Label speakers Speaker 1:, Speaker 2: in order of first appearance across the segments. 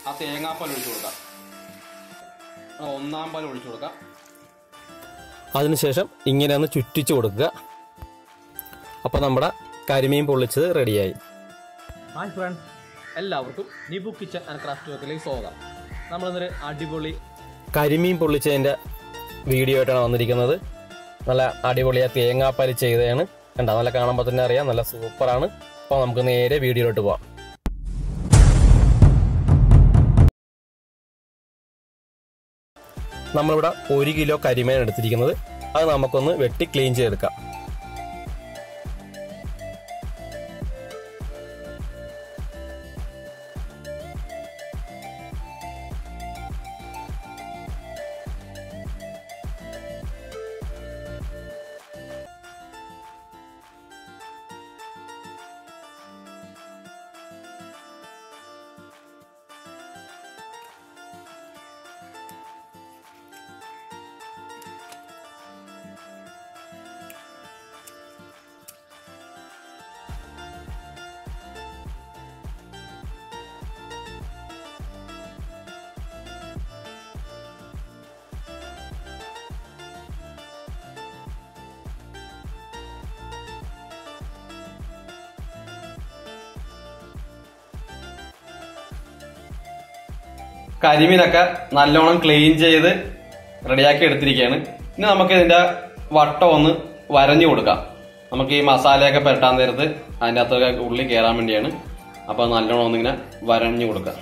Speaker 1: ആ തേങ്ങാപ്പാൽ ഒഴിച്ചു കൊടുക്കാം. ഒന്നാം പാൽ ഒഴിച്ചു കൊടുക്കാം.
Speaker 2: അതിനുശേഷം ഇങ്ങനെ ഒന്ന് ചുറ്റിച്ചു കൊടുക്കുക. അപ്പോൾ നമ്മുടെ കരിമീൻ പൊള്ളിച്ചത് റെഡിയായി.
Speaker 3: ഹായ് ഫ്രണ്ട്സ്, എല്ലാവർക്കും നിബു കിച്ചൺ ആൻഡ് ക്രാഫ്റ്റ് വർക്കിലേക്ക് സ്വാഗതം. നമ്മളിന്നൊരു അടിപൊളി
Speaker 2: കരിമീൻ പൊള്ളിച്ചതിൻ്റെ വീഡിയോ ആയിട്ടാണ് വന്നിരിക്കുന്നത്. നല്ല അടിപൊളിയായി തേങ്ങാപ്പാൽ ചെയ്തതാണ്. കണ്ടോ, നല്ല കാണുമ്പോൾ തന്നെ അറിയാം, നല്ല സൂപ്പറാണ്. അപ്പോൾ നമുക്ക് നേരെ വീഡിയോയിലോട്ട് പോവാം. നമ്മളിവിടെ 1 കിലോ കരിമീൻ എടുത്തിരിക്കുന്നത്. അത് നമുക്കൊന്ന് വെട്ടി ക്ലീൻ ചെയ്തെടുക്കാം.
Speaker 1: കരിമീനൊക്കെ നല്ലോണം ക്ലീൻ ചെയ്ത് റെഡിയാക്കി എടുത്തിരിക്കുകയാണ്. ഇനി നമുക്ക് ഇതിന്റെ വട്ടം ഒന്ന് വരഞ്ഞു കൊടുക്കാം. നമുക്ക് ഈ മസാലയൊക്കെ പെരട്ടാൻ നേരത്ത് അതിൻ്റെ അകത്തൊക്കെ ഉള്ളി കയറാൻ വേണ്ടിയാണ്. അപ്പൊ നല്ലോണം ഒന്നിങ്ങനെ വരഞ്ഞു കൊടുക്കാം.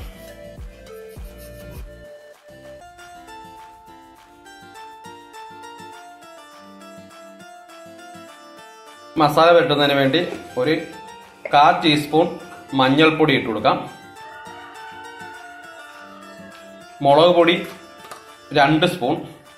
Speaker 1: മസാല പെരട്ടുന്നതിന് വേണ്ടി ഒരു 1/4 ടീസ്പൂൺ മഞ്ഞൾപ്പൊടി ഇട്ട് കൊടുക്കാം. മുളക് പൊടി 2 സ്പൂൺ,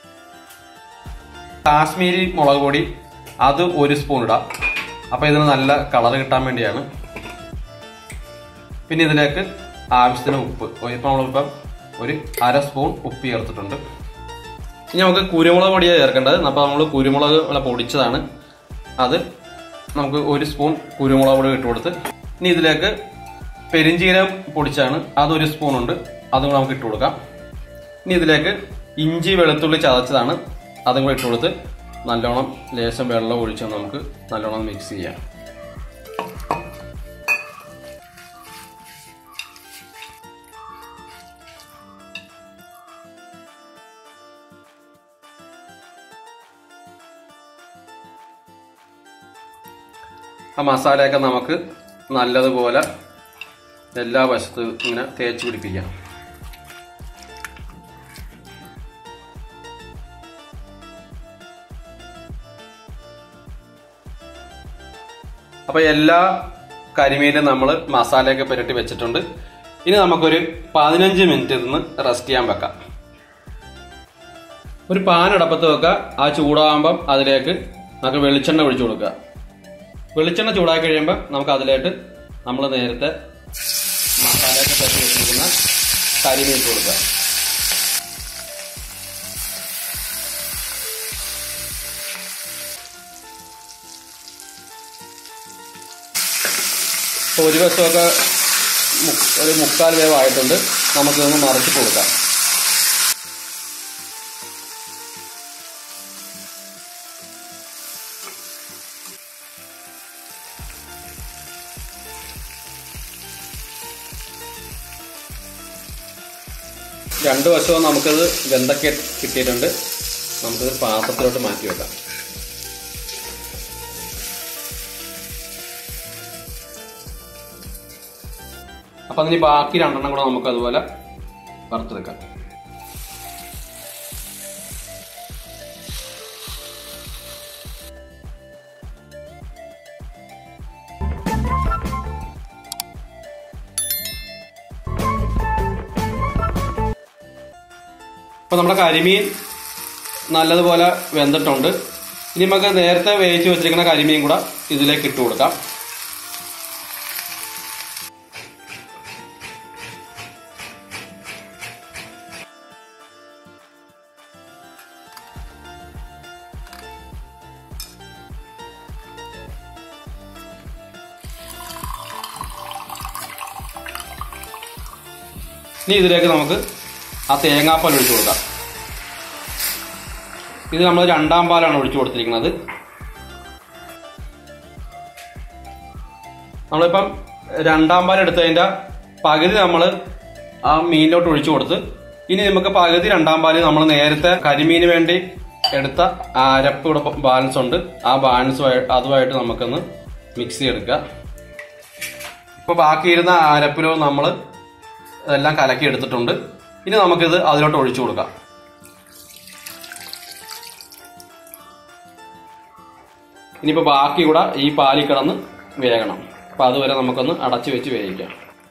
Speaker 1: കാശ്മീരി മുളക് പൊടി അത് 1 സ്പൂൺ ഇടാം. അപ്പൊ ഇതിന് നല്ല കളർ കിട്ടാൻ വേണ്ടിയാണ്. പിന്നെ ഇതിലേക്ക് ആവശ്യത്തിന് ഉപ്പ്. ഇപ്പൊ നമ്മളിപ്പം ഒരു 1/2 സ്പൂൺ ഉപ്പ് ചേർത്തിട്ടുണ്ട്. ഇനി നമുക്ക് കുരുമുളക് പൊടിയാണ് ചേർക്കേണ്ടത്. അപ്പൊ നമ്മൾ കുരുമുളക് പൊടിച്ചതാണ്. അത് നമുക്ക് 1 സ്പൂൺ കുരുമുളക് പൊടി ഇട്ട് കൊടുത്ത്, ഇനി ഇതിലേക്ക് പെരിഞ്ചീരകം പൊടിച്ചാണ്, അത് 1 സ്പൂൺ ഉണ്ട്, അതും കൂടെ നമുക്ക് ഇട്ട് കൊടുക്കാം. ഇനി ഇതിലേക്ക് ഇഞ്ചി വെളുത്തുള്ളി ചതച്ചതാണ്, അതും കൂടെ ഇട്ട് കൊടുത്ത് നല്ലോണം ലേശം വെള്ളം ഒഴിച്ച് നമുക്ക് നല്ലോണം മിക്സ് ചെയ്യാം. ആ മസാലയൊക്കെ നമുക്ക് നല്ലതുപോലെ എല്ലാ വശത്തും ഇങ്ങനെ തേച്ച് പിടിപ്പിക്കാം. അപ്പൊ എല്ലാ കരിമീനും നമ്മൾ മസാലയൊക്കെ പുരട്ടി വെച്ചിട്ടുണ്ട്. ഇനി നമുക്കൊരു 15 മിനിറ്റ് നിന്ന് റെസ്റ്റ് ചെയ്യാൻ വെക്കാം. ഒരു പാൻ അടപ്പത്ത് വെക്കുക. ആ ചൂടാകുമ്പം അതിലേക്ക് നമുക്ക് വെളിച്ചെണ്ണ ഒഴിച്ചു കൊടുക്കുക. വെളിച്ചെണ്ണ ചൂടാക്കി കഴിയുമ്പോൾ നമുക്ക് അതിലേക്ക് നമ്മൾ നേരത്തെ മസാലയൊക്കെ പുരട്ടി വെച്ചിരിക്കുന്ന കരിമീൻ ഇട്ട് കൊടുക്കുക. ഇപ്പോൾ ഒരു വശമൊക്കെ ഒരു 3/4 വേവായിട്ടുണ്ട്. നമുക്കിതൊന്ന് മറിച്ച് കൊടുക്കാം. രണ്ട് വശവും നമുക്കത് വെന്തൊക്കെ കിട്ടിയിട്ടുണ്ട്. നമുക്കിത് പാത്രത്തിലോട്ട് മാറ്റി വെക്കാം. അപ്പൊ അതിന് ബാക്കി 2 കൂടെ നമുക്ക് അതുപോലെ വറുത്തെടുക്കാം. അപ്പൊ നമ്മുടെ കരിമീൻ നല്ലതുപോലെ വെന്തിട്ടുണ്ട്. ഇനി നമുക്ക് നേരത്തെ വേവിച്ച് വെച്ചിരിക്കുന്ന കരിമീൻ കൂടെ ഇതിലേക്ക് ഇട്ട് കൊടുക്കാം. ഇനി ഇതിലേക്ക് നമുക്ക് ആ തേങ്ങാപ്പാൽ ഒഴിച്ചു കൊടുക്കാം. ഇത് നമ്മൾ 2ാം പാലാണ് ഒഴിച്ചു കൊടുത്തിരിക്കുന്നത്. നമ്മളിപ്പം 2ാം പാൽ എടുത്തതിന്റെ പകുതി നമ്മൾ ആ മീനിലോട്ട് ഒഴിച്ചു കൊടുത്ത്, ഇനി നമുക്ക് പകുതി 2ാം പാല് നമ്മൾ നേരത്തെ കരിമീന് വേണ്ടി എടുത്ത അരപ്പ് ഇവിടെ ബാലൻസ് ഉണ്ട്. ആ അതുമായിട്ട് നമുക്കൊന്ന് മിക്സ് ചെയ്തെടുക്കുക. ഇപ്പൊ ബാക്കിയിരുന്ന അരപ്പിലോ നമ്മൾ എല്ലാം കലക്കി എടുത്തിട്ടുണ്ട്. ഇനി നമുക്കിത് അതിലോട്ട് ഒഴിച്ചു കൊടുക്കാം. ഇനിയിപ്പോ ബാക്കി കൂടെ ഈ പാലിൽ കിടന്ന് വേകണം. അപ്പൊ അതുവരെ നമുക്കൊന്ന് അടച്ചു വെച്ച് വേവിക്കാം.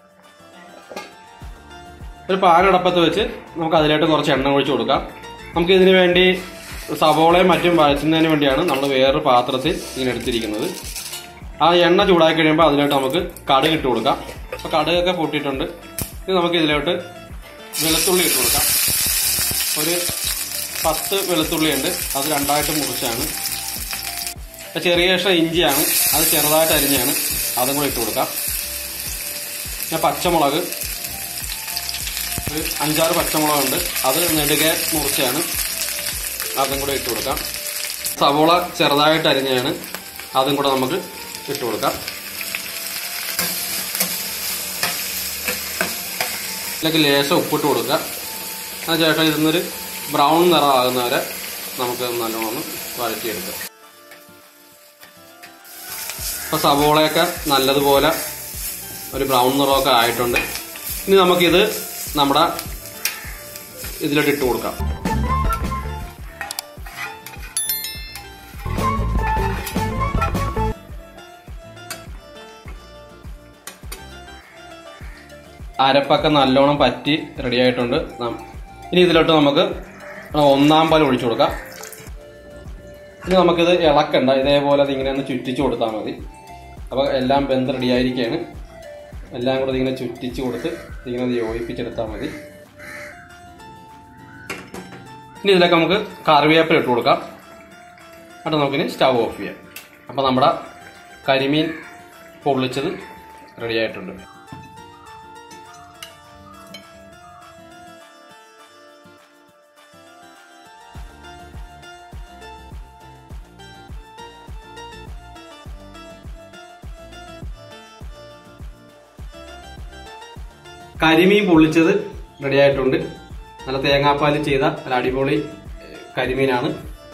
Speaker 1: ഒരു പാനടപ്പത്ത് വെച്ച് നമുക്ക് അതിലോട്ട് കുറച്ച് എണ്ണ ഒഴിച്ചു കൊടുക്കാം. നമുക്ക് ഇതിനു വേണ്ടി സവോളയും മറ്റും വഴറ്റുന്നതിന് വേണ്ടിയാണ് നമ്മൾ വേറൊരു പാത്രത്തിൽ ഇങ്ങനെ എടുത്തിരിക്കുന്നത്. ആ എണ്ണ ചൂടാക്കി കഴിയുമ്പോൾ അതിലോട്ട് നമുക്ക് കടുക് ഇട്ട് കൊടുക്കാം. അപ്പോൾ കടുകൊക്കെ പൊട്ടിയിട്ടുണ്ട്. ഇനി നമുക്ക് ഇതിലോട്ട് വെളുത്തുള്ളി ഇട്ട് കൊടുക്കാം. ഒരു 10 വെളുത്തുള്ളി ഉണ്ട്, അത് 2ആയിട്ട് മുറിച്ചാണ്. ചെറിയ കഷ്ണം ഇഞ്ചിയാണ്, അത് ചെറുതായിട്ട് അരിഞ്ഞാണ്, അതും കൂടെ ഇട്ട് കൊടുക്കാം. പിന്നെ പച്ചമുളക്, ഒരു 5-6 പച്ചമുളകുണ്ട്, അത് നെടുകെ മുറിച്ചാണ്, അതും കൂടെ ഇട്ട് കൊടുക്കാം. സവോള ചെറുതായിട്ട് അരിഞ്ഞാണ്, അതും കൂടെ നമുക്ക് ഇട്ട് കൊടുക്കാം. ഇതിലേക്ക് ലേശം ഉപ്പിട്ട് കൊടുക്കുക. അതിനുശേഷം ഇതിന്നൊരു ബ്രൗൺ നിറമാകുന്നവരെ നമുക്ക് നല്ലോണം വഴറ്റിയെടുക്കാം. അപ്പോൾ സവോളയൊക്കെ നല്ലതുപോലെ ഒരു ബ്രൗൺ നിറമൊക്കെ ആയിട്ടുണ്ട്. ഇനി നമുക്കിത് നമ്മുടെ ഇതിലോട്ട് ഇട്ട് കൊടുക്കാം. അരപ്പൊക്കെ നല്ലോണം പറ്റി റെഡി ആയിട്ടുണ്ട്. ഇനി ഇതിലോട്ട് നമുക്ക് 1ാം പാൽ ഒഴിച്ചു കൊടുക്കാം. ഇനി നമുക്കിത് ഇളക്കണ്ട, ഇതേപോലെ ഇങ്ങനെ ഒന്ന് ചുറ്റിച്ചു കൊടുത്താൽ മതി. അപ്പോൾ എല്ലാം വെന്ത് റെഡി ആയിരിക്കുകയാണ്. എല്ലാം കൂടെ ഇങ്ങനെ ചുറ്റിച്ചു കൊടുത്ത് ഇങ്ങനെ യോജിപ്പിച്ചെടുത്താൽ മതി. ഇനി ഇതിലേക്ക് നമുക്ക് കറിവേപ്പില ഇട്ട് കൊടുക്കാം. എന്നിട്ട് നമുക്കിനി സ്റ്റവ് ഓഫ് ചെയ്യാം. അപ്പോൾ നമ്മുടെ കരിമീൻ പൊള്ളിച്ചത് റെഡി ആയിട്ടുണ്ട്. കരിമീൻ പൊള്ളിച്ചത് റെഡി ആയിട്ടുണ്ട്. നല്ല തേങ്ങാപ്പാൽ ചെയ്ത നല്ല അടിപൊളി കരിമീനാണ്.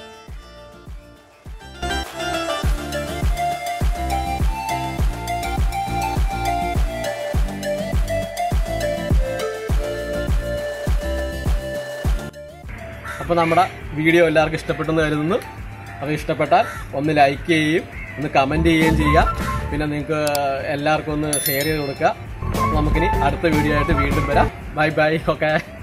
Speaker 3: അപ്പോൾ നമ്മുടെ വീഡിയോ എല്ലാവർക്കും ഇഷ്ടപ്പെട്ടെന്ന് കരുതുന്നു. അപ്പോൾ ഇഷ്ടപ്പെട്ടാൽ ഒന്ന് ലൈക്ക് ചെയ്യുകയും ഒന്ന് കമൻറ്റ് ചെയ്യുകയും ചെയ്യുക. പിന്നെ നിങ്ങൾക്ക് എല്ലാവർക്കും ഒന്ന് ഷെയർ ചെയ്ത് കൊടുക്കുക. നമുക്കിനി അടുത്ത വീഡിയോ ആയിട്ട് വീണ്ടും വരാം. Bye bye. ഓക്കെ.